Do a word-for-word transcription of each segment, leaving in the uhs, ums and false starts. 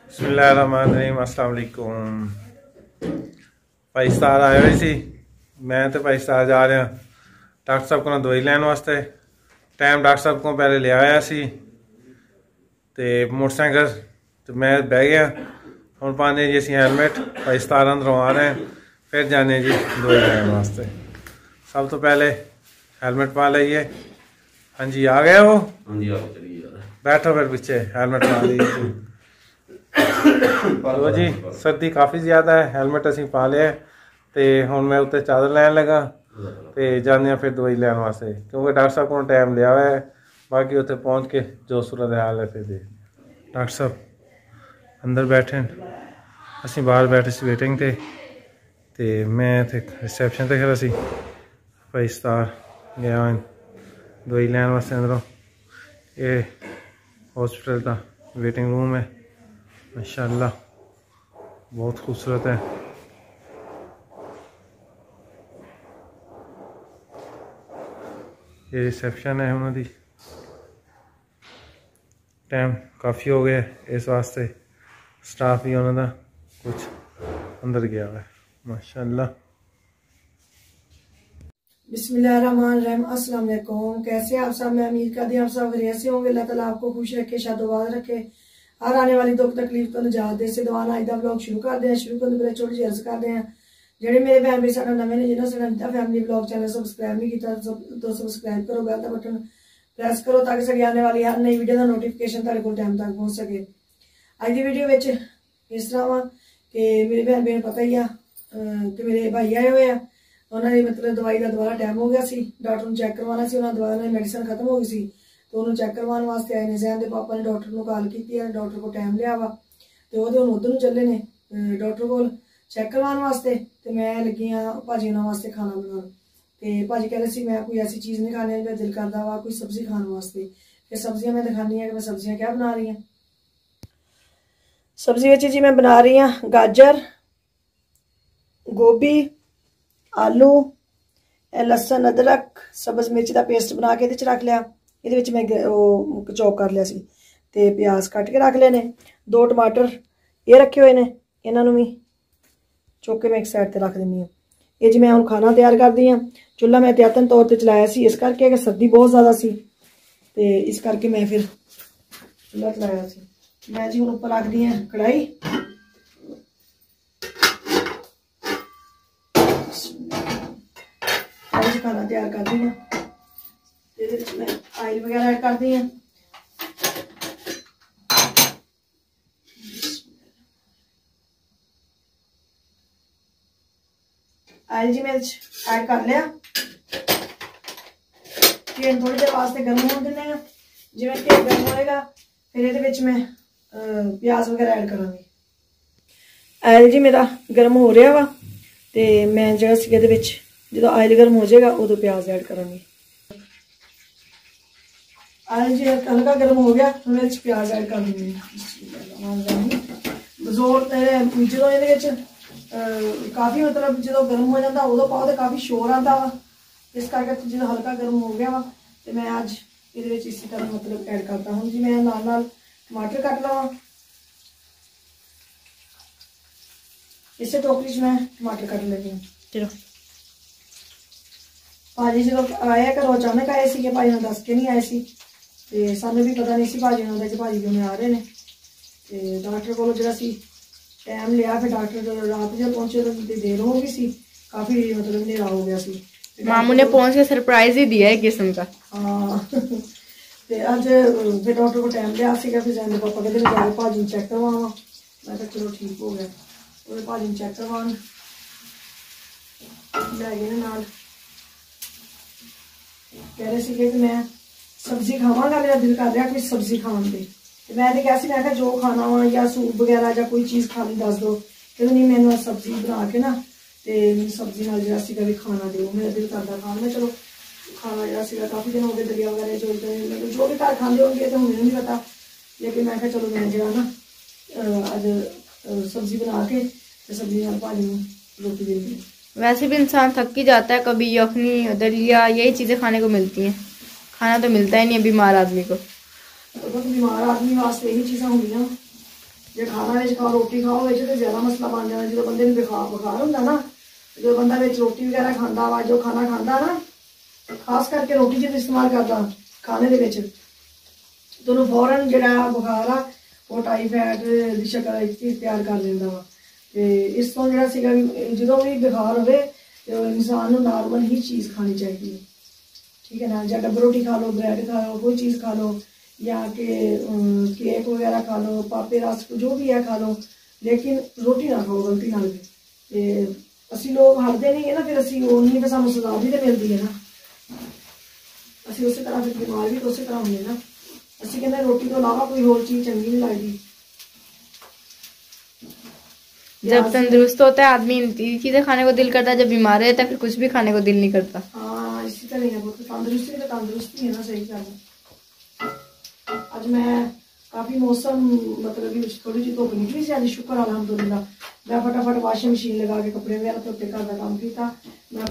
बिस्मिल्लाहिर्रहमानिर्रहीम अस्सलाम वालेकुम। भाई सतार आए हुए सी, मैं तो भाई सतार जा रहा डॉक्टर साहब को दवाई लैन वास्ते। टाइम डॉक्टर साहब को पहले लिया आया सी ते मोटरसाइकिल तो मैं बह गया। हम पाने जी असी हैलमेट, भाई सतार अंदरों आ रहे हैं, फिर जाने जी दवाई लैन वास्ते। सब तो पहले हैलमेट पा लीए। हाँ जी आ गया वो, हाँ जी बैठो फिर पीछे हैलमेट पा लीजिए। तो जी सर्दी काफ़ी ज़्यादा है, हैलमेट असी पा लिया तो हुण मैं उत्ते चादर लैन लगा तो जाने फिर दवाई लैन वास्ते, क्योंकि डॉक्टर साहब को टाइम लिया हुआ है। बाकी उत्ते पहुँच के जो सूरत हाल है फिर देख। डॉक्टर साहब अंदर बैठे, असी बाहर बैठे सी वेटिंग ते ते मैं इत्थे रिसैप्शन ते खड़ा सी। भाई सतार गया दवाई लैन वास्ते अंदरों। ये हॉस्पिटल का वेटिंग रूम है, माशाअल्लाह बहुत खूबसूरत है। ये रिसेप्शन है उन्होंने। टाइम काफ़ी हो गया इस वास्ते स्टाफ भी उन्होंने कुछ अंदर गया है माशाअल्लाह। बिस्मिल्लाहिर्रहमानिर्रहीम, अस्सलाम वालेकुम। कैसे आप सब? मैं उम्मीद करती हूँ आप सब बढ़िया से होंगे। अल्लाह ताला आपको खुश रखे, शादोबाद रखे, हर आने वाली दुख तकलीफ तो निजात दे। से दुआ अज का ब्लॉग शुरू करते हैं। शुरू करने पहले छोटी जी अर्ज करते हैं, जेडे मेरे भैन भाई साडा नवे ने, जिन्होंने साडा Nitya family blog channel subscribe नहीं किया तो सबसक्राइब करो, बेल का बटन प्रेस करो ताकि साडी आने वाली हर नई वीडियो का नोटिफिकेशन तुहाडे कोल टाइम तक पहुंच सके। अज की वीडियो में इस तरह वा कि मेरे भैन भाई पता ही आ कि मेरे भाई आए हुए हैं। उन्होंने मतलब दवाई का दोबारा टाइम हो गया सी, डॉक्टर को चैक करवाना सी। उन्होंने दवाई मेडिसिन खत्म हो गई सी तो उन्होंने चैक करवाने वास्ते आए ने। जैन के पापा ने डॉक्टर को कॉल की, डॉक्टर को टाइम लिया वा तो वो उधर चले ने डॉक्टर को चैक करवाने वास्ते। तो मैं लगी हाँ भाजी उन्होंने वास्ते खाना बनाने। तो भाजी कह रहे सी मैं कोई ऐसी चीज़ नहीं खाने, मेरा दिल करता वा कोई सब्जी खाने वास्ते। फिर सब्जियां मैं दिखानी है कि मैं सब्जियां क्या बना रही हूँ। सब्जी में जी मैं बना रही हूँ गाजर, गोभी, आलू, लसन, अदरक, सब्ज मिर्च का पेस्ट बना के ये रख लिया। ये मैं चॉप कर लिया सी ते प्याज कट के रख लेने। दो टमाटर ये रखे हुए ने, इन्हों भी चुक के मैं एक साइड पर रख देनी हूँ। ये जी मैं हम खाना तैयार कर दी हाँ। चूल्हा मैं एहतियातन तौर पर चलाया सी इस करके सर्दी बहुत ज़्यादा सी ते इस करके मैं फिर चूल्हा चलाया सी। मैं जी हम उपर रख दी है कढ़ाई। खाना तैयार कर दी हूँ, मैं आयल वगैरह ऐड कर दी हूँ। आयल जी मैं ऐड कर लिया। तेल थोड़ी देर वास्ते गर्म हो देने। जिवें तेल गर्म होएगा फिर ये मैं प्याज वगैरह ऐड करांगी। आयल जी मेरा गर्म हो रहा वा तो मैं जो जो आयल गर्म हो जाएगा उदो प्याज ऐड करांगी। आयल जी हल्का गर्म हो गया तो मैं प्याज ऐड कर दूंगी। जोर जो ये काफ़ी मतलब जो गर्म हो जाता उदो पाओ तो काफ़ी शोर आता वा। इस करके जो हल्का गर्म हो गया वा तो मैं अज ये इसी तरह मतलब ऐड करता हूँ जी। मैं नाल नाल टमाटर कट लवा। इसे टोकरी मैं टमाटर कट लेती हूँ। चलो भाजी जो आए घरों अचानक आए थे, भाजी ने दस के नहीं आए सी ते सानू भी पता नहीं सी भाजी ने कि भाजी क्यों आ रहे हैं। तो डॉक्टर को जो टाइम लिया फिर डॉक्टर जो रात जो पहुंचे तो देर हो गई सी, काफ़ी मतलब अंधेरा हो गया सी। मामू ने पहुंच के सरप्राइज ही दिया एक किस्म का। हाँ तो अज फिर डॉक्टर को टाइम लिया फिर जाने पापा कहते जाके भाजी चैक करवावा। मैं कहा चलो ठीक हो गया। वो भाजी चैक करवा लै गए नाल। कह रहे थे कि मैं सब्जी खावांगा, मेरा दिल कर रहा कोई सब्जी खाने की। तो मैं तो कहा मैं जो खाना वा या सूप वगैरह या कोई चीज़ खानी दस दो। कहते नहीं मैंने सब्जी बना के ना तो सब्जी नाल जो भी खाना दो, मेरा दिल करता खाना। मैं चलो खाना जो काफ़ी दिन हो गए दलिया वगैरह जो जो भी घर खाते होंगे तो मुझे नहीं पता, लेकिन मैं चलो मैं जो ना अज सब्जी बना के सब्जी नाल भाजी रोटी दे दी। वैसे भी इंसान थक ही जाता है, कभी यखनी दलिया यही चीज़ें खाने को मिलती हैं, खाना तो मिलता ही नहीं है बीमार आदमी को। तो बीमार आदमी वास्ते यही चीज़ा होंगी जे खाना विच खाओ रोटी खाओ विच तो ज़्यादा मसला बन जाता। जो बंदे नूं बुखार बुखार हुंदा ना, जो बंदा विच रोटी वगैरह खांदा वा, जो खाना खांदा ना, खास करके रोटी जो इस्तेमाल करता खाने दे विच, तो उन्होंने फौरन जिहड़ा बुखार आ वो टाईफाइड की शक्ल तैयार कर लेंदा वा। ते इस तो जिहड़ा सीगा जो भी बुखार होवे तो इंसान नूं नॉर्मल ही चीज़ खानी चाहिए, ठीक है ना। या डब्बा रोटी खा लो, ब्रैड खा लो, कोई चीज़ खा लो, या कि केक वगैरह खा लो, पापे रस जो भी है खा लो, लेकिन रोटी ना खाओ गलती नाल भी। ते असीं लोग हटदे नहीं है ना, फिर असीं वो नहीं, फिर सानूं सज़ा भी तो मिलती है ना। असीं उस तरह फिर बीमार भी तो उस तरह होंगे ना। असीं कहते रोटी तो अलावा कोई होर चीज़ चंगी नहीं लगती। जब तंदुरुस्त होता है आदमी इन चीजें खाने को दिल करता है, जब बीमार रहता है फिर कुछ भी खाने को दिल नहीं करता। हाँ इसी तरह है, वो तो तंदुरुस्ती तो तंदुरुस्ती है ना, सही गल। अज मैं काफ़ी मौसम मतलब कि थोड़ी जी धुप्प निकली सी, अज शुक्र अलहमदुलिल्लाह। मैं फटाफट वाशिंग मशीन लगा के कपड़े वगैरह धोते, घर का काम किया। मैं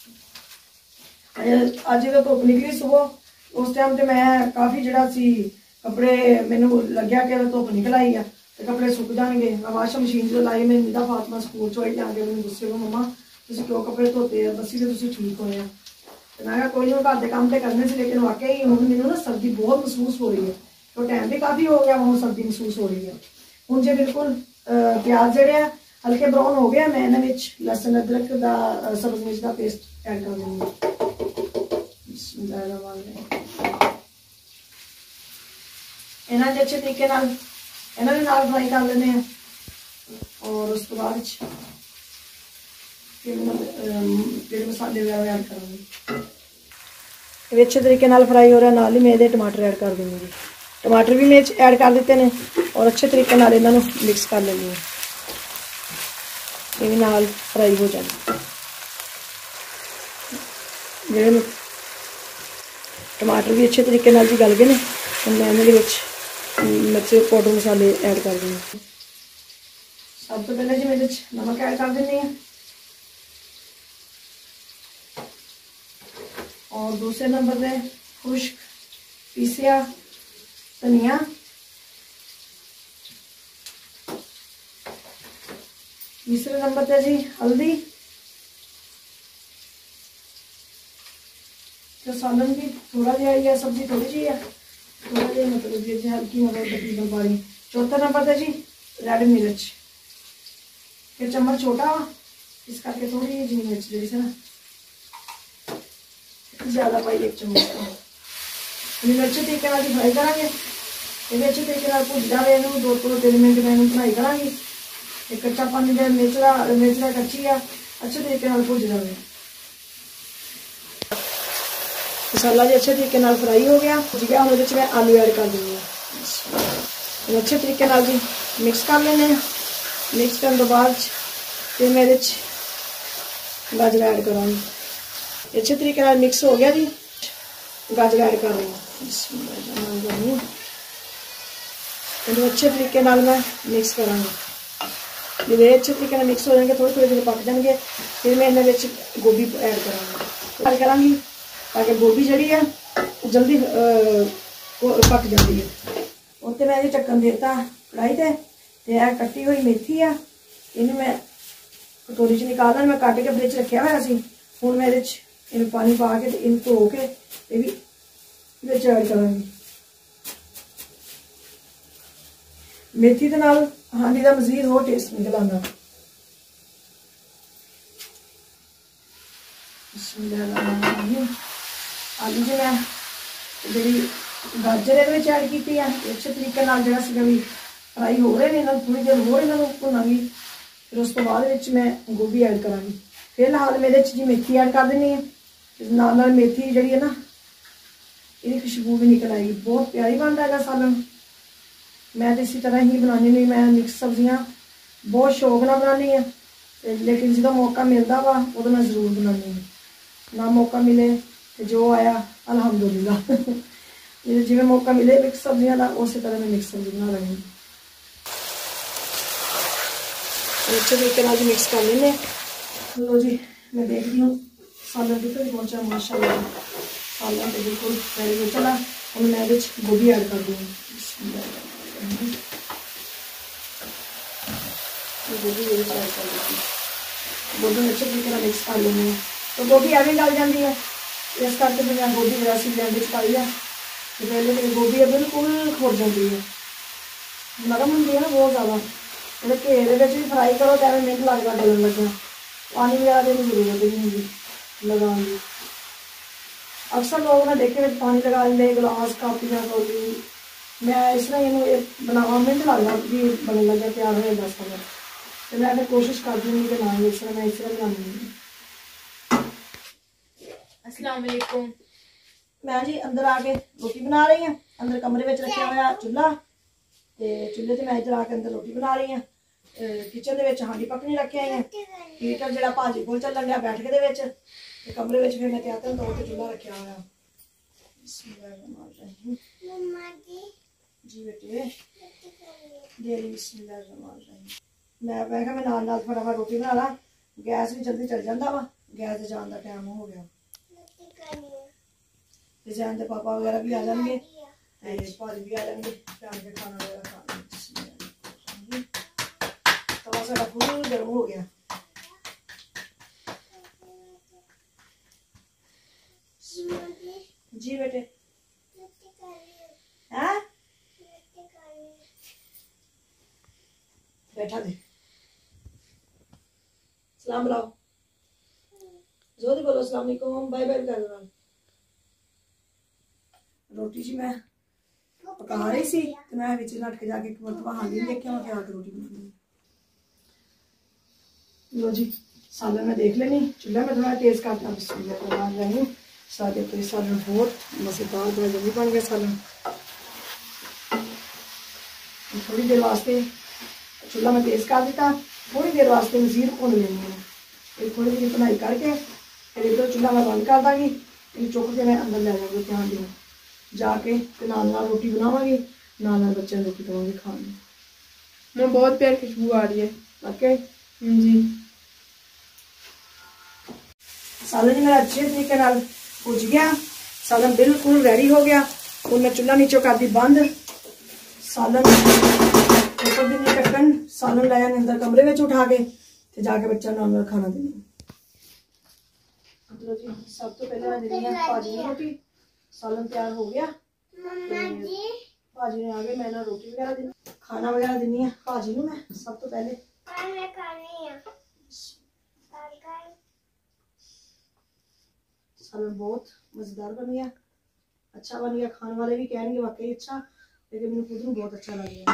अज जो धुप्प निकली सुबह, उस टाइम तो मैं काफ़ी जरा सी कपड़े मैनू लग्या कि धुप्प निकल आई है तो कपड़े सुक जाएंगे। मैं वाशिंग मशीन जो लाई, मैं निदा फातमा स्कूल चो ही जाके मैंने गुस्से को, मम्मा तुसीं क्यों कपड़े धोते हैं, दसी तो तुसीं ठीक होए हैं। तो मैं कहा कोई नहीं, घर के काम तो करने से, लेकिन वाकई हुण मैनू ना सर्दी बहुत महसूस हो रही है। तो टाइम भी काफ़ी हो गया, बहुत सर्दी महसूस हो रही है। हुण जे बिल्कुल प्याज जिहड़े हल्के ब्राउन हो गया, मैं इन्हां विच लसन अदरक दा सब्ज़ मिर्च दा पेस्ट ऐड कर दूँगी। इन्हां अच्छे तरीके नाल इन्हां दे नाल फ्राई कर लेने हैं। और उस तो बाद फिर मसाले वगैरह ऐड करूँगी। अच्छे तरीके नाल फ्राई हो रहा है, नाल ही मैं ये टमाटर ऐड कर दूँगी। टमाटर भी मैं ऐड कर दिते हैं और अच्छे तरीके नाल इन्हां नूं मिक्स कर लेनी है, ये भी नाल फ्राई हो जाए। जिहड़े टमाटर भी अच्छे तरीके नाल जी गल गए ने, मैं इन्हां दे विच मिर्च पाउडर मसाले ऐड कर दूँगी। सब तो पहले जी मैं नमक ऐड कर देनी है, और दूसरे नंबर पे खुश्क पीसिया धनिया, तीसरे नंबर पे जी हल्दी। तो सालन भी थोड़ा जिहा या सब्जी थोड़ी जी है, थोड़ा जिहा मतलब जी हल्की मतलब तकरीबन पानी। चौथा नंबर पे जी रेड मिर्च, फिर चम्मच छोटा इस करके थोड़ी जी मिर्च जी से ना ज़्यादा पाई, एक चम्मच का मिर्च तरीके नाल फ्राई करांगे। ये अच्छे तरीके नाल भुज जाए, इनू दो तो तीन मिनट मैं बनाई करांगी। एक कच्चा पानी जो मिर्च का मिर्च का कच्ची आ अच्छे तरीके नाल भुज जाए। मसाला जी अच्छे तरीके नाल फ्राई हो गया, भुज गया। हम मैं आलू ऐड कर दूँगी, अच्छे तरीके नाल जी मिक्स कर लेने। मिक्स करने तो बाद फिर मैं गाजर ऐड करांगी। अच्छे तरीके नाल मिक्स हो गया जी, गाजर ऐड कर रही हूँ। अच्छे तरीके नाल मैं मिक्स करांगी। जब अच्छे तरीके नाल मिक्स हो जाएंगे, थोड़े थोड़े देर पक जाएंगे, फिर मैं इन्हां विच गोभी ऐड करांगी ऐड करांगी ताकि गोभी जिहड़ी है जल्दी पक जाती है। उत्ते मैं जी ढक्कन देता कढ़ाई ते, ते यह कट्टी हुई मेथी है, इन्हूं मैं कटोरी च निकालना, मैं कट के फ्रिज रखा हुआ सी। हुण मैं इहदे च इन पानी पा के इन धो के ये भी विच ऐड करांगी। मेथी दे नाल हांडी दा मजीद होर टेस्ट निकल आंदा। आलू जी मैं जी गाजर ये ऐड की है, अच्छे तरीके नाल जिहड़ा सीगा भी फ्राई हो रहे हैं। थोड़ी देर होर इन्हां नूं भुनांगी, फिर उस तो बाद विच मैं गोभी ऐड करांगी। फिलहाल मेरे जी मेथी ऐड कर देनी है, नाल नाल मेथी जिहड़ी है ना ये खुशबू भी निकल आएगी, बहुत प्यारी बनता है सालन। मैं तो इसी तरह ही बनानी नहीं, मैं मिक्स सब्जियां बहुत शौक ना बनानी है, लेकिन जो मौका मिलता वा वो तो मैं जरूर बनानी है। ना मौका मिले तो जो आया अलहमदुलिल्लाह जिवें मौका मिले मिक्स सब्जियां का उस तरह मैं मिक्स सब्जी बना रही हूँ। अच्छे तरीके नाल मिक्स कर लेने। लो जी मैं देख रही हूँ सालन कितने भी पहुँचा, माशाल्लाह सालन तो बिल्कुल रेडी हो चला। और मैं गोभी ऐड कर दूँगी। गोभी भी फ्राई कर लेती हूँ। गोभी अच्छे तरीके से मिक्स कर लेनी है तो गोभी एवं गल जाती है, इस करके फिर मैं गोभी जरा सी ब्लेंड पाई है तो पहले मेरी गोभी है बिल्कुल खुर जाती है, नरम होंगी है ना बहुत ज़्यादा। तो घेरे भी फ्राई करो तो एवं मिनट लगता गलन लगे, पानी वगैरह देने की जरूरत नहीं होगी लगाने की। अक्सर लोग ना देखे पानी लगा लेंगे गिलास कापियाँ कौली, मैं इस तरह इन्हू बनावा मिनट लगता भी बनने लगे तैयार हो दस मिनट, तो मैं फिर कोशिश कर दूँगी कि ना इस तरह मैं इस तरह बनाऊँगी। अस्सलाम वालेकुम। मैं जी अंदर आके रोटी बना रही हूँ, अंदर कमरे में रखा हुआ चूल्हा, तो चूल्हे से मैं इधर आके अंदर रोटी बना रही हूँ। किचन के हांडी पकनी रखे हुए हैं, हीटर जो भाजी को चलन गया बैठ के कमरे में फिर मैं क्या तो तो चूल्हा रखा हुआ। जी बेटे दे मैं मैं मैं नाल नाल फटाफट रोटी बना ला, गैस भी जल्दी चल जाता वा, गैस जाने का टाइम हो गया। जैन के पापा वगैरह भी आ जाएंगे, भाजी भी आ जाएंगे, के खाना वगैरह खाने। तवा सारा फुल गर्म हो गया। जी बेटे हैं बैठा दे, सलाम बुलाओ, जोरी बोलो अस्सलाम वालेकुम, बाय बाय कर दो। रोटी जी मैं पका रही सी तो मैं विच नट के जाके एक मरतबा हांडी देखिया मैं क्या रोटी बनानी। लो जी सालन में देख लेनी, चूल्हा में थोड़ा तेज करना, बिस्मिल्लाह रही सारे तो सालन बहुत मजेदार बड़ा जल्दी बन गया सालन। थोड़ी देर वास्ते चूल्हा में तेज कर दिता, थोड़ी देर वास्ते मजीद भुन लेनी है, थोड़ी देर बनाई करके फिर इधर चूल्हा मैं बंद कर दाँगी, चुक के मैं अंदर ले जाऊँगी ध्यान देना जाके तो नाल नाल रोटी बनावांगी, नाल नाल बच्चों रोटी देवांगी खाने। मैं बहुत प्यार खुशबू आ रही है। ओके जी सालन जी मेरा अच्छे तरीके नाल भुज गया, सालन बिल्कुल रेडी हो गया। और मैं चूल्हा नीचे कर दी बंद, सालन ऊपर दी नहीं ढक्कन, सालन लाया अंदर कमरे में उठा के ते जाके बच्चा नाल नाल खाना देना। मतलब जी सब तो पहले मैं देनी है भाजी की रोटी, सालन तैयार हो गया, भाजी ने आ गए, मैं ना रोटी वगैरह देनी खाना वगैरह देनी है भाजी को। मैं सब तो पहले सालन बहुत मजेदार बन गया, अच्छा बन गया, खाने वाले भी कहेंगे वाकई अच्छा, लेकिन मुझे खुद बहुत अच्छा लग गया।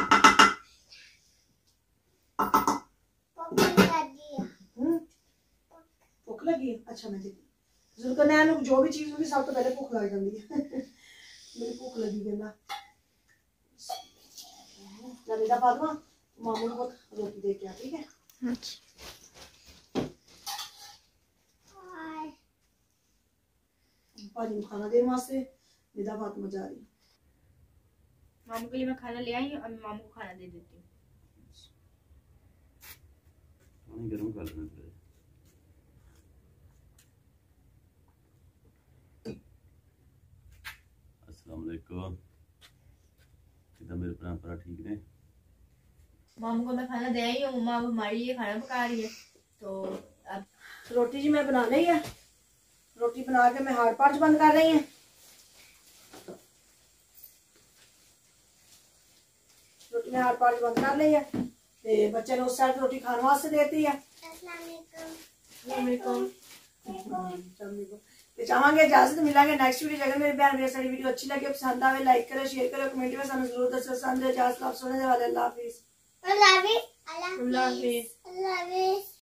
भुख लगी है, अच्छा मैं देती जुल्करनैन जो भी चीज होगी सब तो पहले भुख लग जाती है। मेरी भुख लगी कहना बेटा फातिमा मामू को रोटी दे के आ, ठीक है। भाजी को खाना देने वास्ते निदा फातिमा जा रही। मामू के लिए मैं खाना ले आई हूँ और मामू को खाना दे देती हूँ। पानी गर्म कर लेना। अस्सलाम वालेकुम, कितना मेरे भरा ठीक ने। मामू को मैं खाना दे आई हूँ, मम्मा अब हमारे लिए खाना पका रही है। तो अब रोटी जी मैं बना ली है, रोटी बना के मैं हार्ड पार्च बंद कर रही हूँ। रोटी में हार्ड पार्च बंद कर ली है, ते बच्चे ने उस साइड रोटी खाने वास्ते देती है। चाहांगे इजाजत मिलेंगे नेक्स्ट वीडियो। अगर मेरी बहन मेरी सारी वीडियो अच्छी लगे पसंद आवे लाइक करो शेयर करो कमेंट में सानू जरूर दसो। पसंद है इजाजत आप सुनने वाले अल्लाह हाफिज। अल्लाह हाफिज।